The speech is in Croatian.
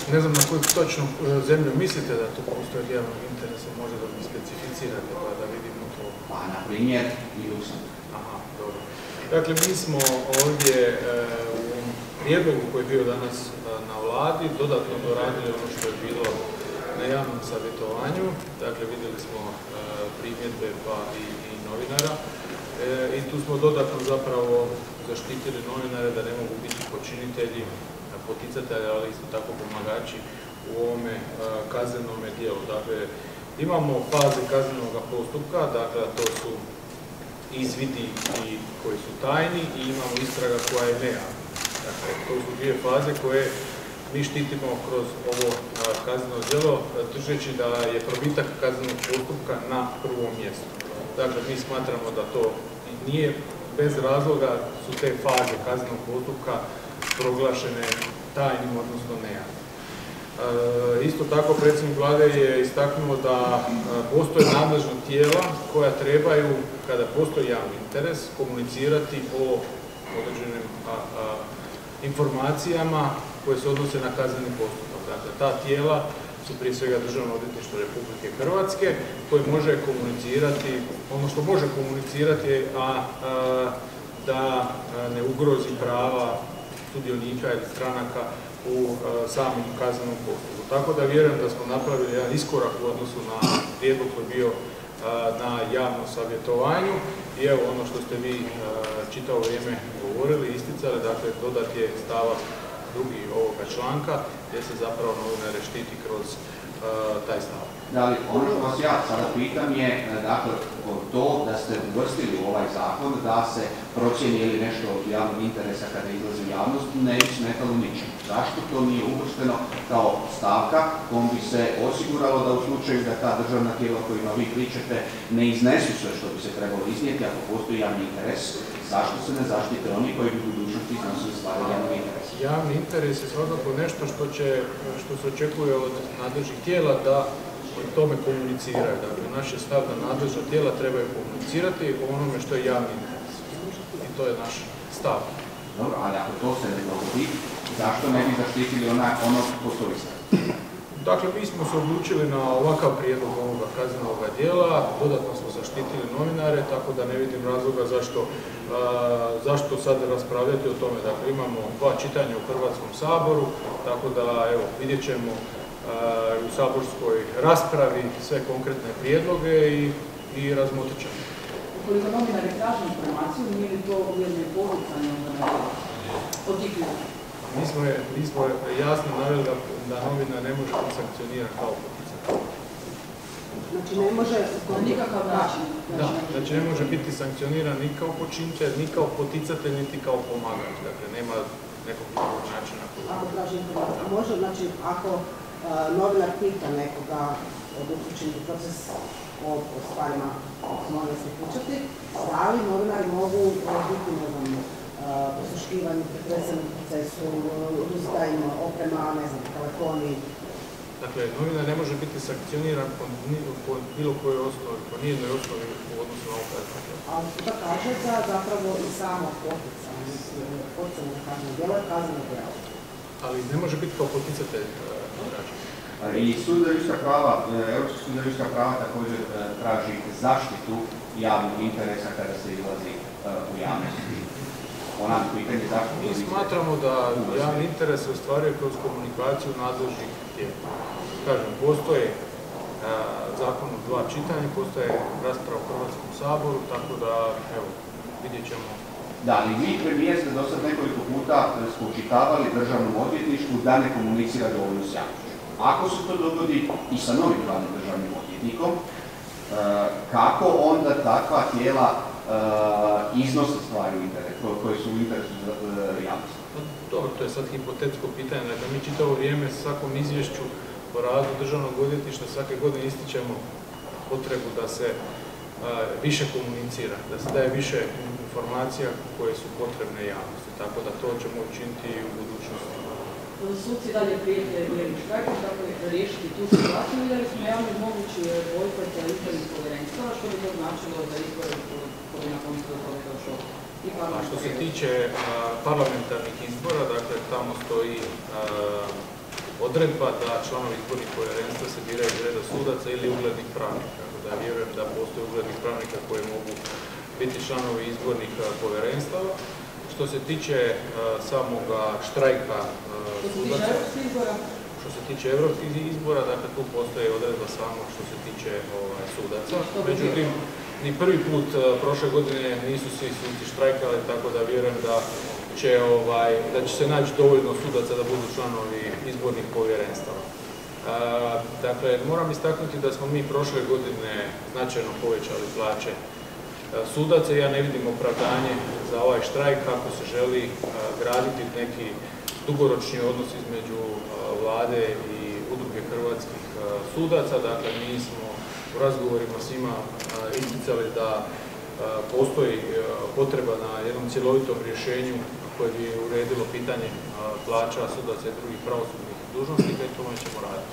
Ne znam na koju točno zemlju mislite da tu postoje od javnog interesa, možda da mi specificirate pa da vidimo to. Pa, na primjer, i Luksemburg. Aha, dobro. Dakle, mi smo ovdje u prijedlogu koji je bio danas na Vladi dodatno doradili ono što je bilo na javnom savjetovanju. Dakle, vidjeli smo primjedbe pa i novinara. I tu smo dodatno zapravo zaštitili novinare da ne mogu biti počinitelji, poticatelji, ali isto tako pomagači u ovome kaznenome dijelu. Dakle, imamo faze kaznenog postupka, dakle, to su izvidi koji su tajni i imamo istraga koja je nejavna. Dakle, to su dvije faze koje mi štitimo kroz ovo kazneno djelo, držeći da je probitak kaznenog postupka na prvom mjestu. Dakle, mi smatramo da to nije bez razloga, su te faze kaznenog postupka proglašene tajnim, odnosno nejavnim. Isto tako, predsjednik Vlade je istaknuo da postoje nadležna tijela koja trebaju, kada postoji javni interes, komunicirati o određenim informacijama koje se odnose na kazneni postupak. Dakle, ta tijela su prije svega Državno odvjetništvo Republike Hrvatske, koje može komunicirati, ono što može komunicirati, a da ne ugrozi prava sudionika ili stranaka u samom kaznenom postupku. Tako da vjerujem da smo napravili jedan iskorak u odnosu na prijedlog koji je bio na javnom savjetovanju i evo ono što ste vi čitavo vrijeme govorili, isticali, dakle dodat je stavak 2. ovoga članka gdje se zapravo novinare štiti kroz taj stavak. Da li, ono što vas ja sada pitam je, dakle, to da ste uvrstili u ovaj zakon da se procjeni ili nešto od javnog interesa kada izlazi u javnost, ne bi smetalo ničemu. Zašto to nije uvršteno kao stavka kojom bi se osiguralo da u slučaju da ta državna tijela kojima vi pričate ne iznesu sve što bi se trebalo iznijeti ako postoji javni interes, zašto se ne zaštite oni koji bi u budućnosti iznosili stvari javnog interesa? Javni interes je svakako nešto što se očekuje od nadležnih tijela da o tome komuniciraju. Dakle, naš je stav da nadležna tijela trebaju komunicirati o onome što je javni interes. I to je naš stav. Dobro, ali ako to se ne dogodi, zašto ne bi zaštitili ono što to isto? Dakle, mi smo se odlučili na ovakav prijedlog ovoga kaznenog djela, dodatno smo zaštitili novinare, tako da ne vidim razloga zašto sad raspravljati o tome. Dakle, imamo 2 čitanja u Hrvatskom saboru, tako da, evo, vidjet ćemo u saborskoj raspravi sve konkretne prijedloge i razmotrit ćemo. Ukoliko novinari traže informaciju, nije li to ujedno i poručanje od tih ljudi? Mi smo jasno naveli da novinar ne može biti sankcioniran kao poticatelj. Znači ne može na nikakav način? Da, znači ne može biti sankcioniran ni kao počinitelj, ni kao poticatelj, niti kao pomagač. Dakle, nema nekog drugog načina. Ako traži informaciju, može, znači ako novinar pita nekoga od uključenih proces o stvarima može se pričati, stvari novinari mogu biti, ne znam, posluškivanju, pretresenom procesu, uzdajanju oprema, ne znam, telefoni. Dakle, novinar ne može biti sankcioniran po bilo kojoj osnovi, po nijednoj osnovi u odnosu na ovo kazneno djelo. Ali to kaže da zapravo i samo poticanje na kazneno djelo je kazneno djelo. Ali ne može biti kao poticatelj građana. I sud za ljudska prava, Europski sud za ljudska prava također traži zaštitu javnog interesa kada se izlazi u javnosti. Mi smatramo da javni interes se ostvaruje kroz komunikaciju nadležnih tijela. Kažem, postoje zakon u 2 čitanja, postoje rasprava u Hrvatskom saboru, tako da, evo, vidjet ćemo. Da, ali vi premijer ste do sad nekoliko puta spočitavali Državnom odvjetništvu da ne komunicira dovoljno s javnošću. Ako se to dogodi i sa novim glavnim državnim odvjetnikom, kako onda takva tijela iznose stvari u interesu, koje su u interesu javnosti? Dobro, to je sad hipotetsko pitanje. Dakle, mi čitavo vrijeme svakom izvješću o radu Državnog odvjetništva svake godine ističemo potrebu da se više komunicira, da se daje više informacija koje su potrebne javnosti. Tako da to ćemo učiniti i u budućnosti. Suci dalje prijete mjernim štrajkom, kako riješiti tu situaciju, vidjeli smo javno mogući bojkot izbornih povjerenstva, što bi to značilo za izbore koji na koncu do toga došlo. A što se tiče parlamentarnih izbora, dakle tamo stoji odredba da članovi izbornih povjerenstva se biraju iz reda sudaca ili uglednih pravnika. Tako da vjerujem da postoje uglednih pravnika koji mogu biti članovi izbornih povjerenstava. Što se tiče samoga štrajka sudaca, što se tiče europskih izbora, dakle tu postoje odredba samo što se tiče sudaca. Međutim, ni prvi put prošle godine nisu svi suci štrajkali, tako da vjerujem da će se naći dovoljno sudaca da budu članovi izbornih povjerenstava. Dakle, moram istaknuti da smo mi prošle godine značajno povećali plaće sudaca. Ja ne vidim opravdanje za ovaj štrajk kako se želi graditi neki dugoročni odnos između Vlade i udruge hrvatskih sudaca. Dakle, mi smo u razgovorima s njima isticali da postoji potreba na jednom cjelovitom rješenju koje bi uredilo pitanje plaća sudaca i drugih pravosudnih dužnosnika i tome ćemo raditi.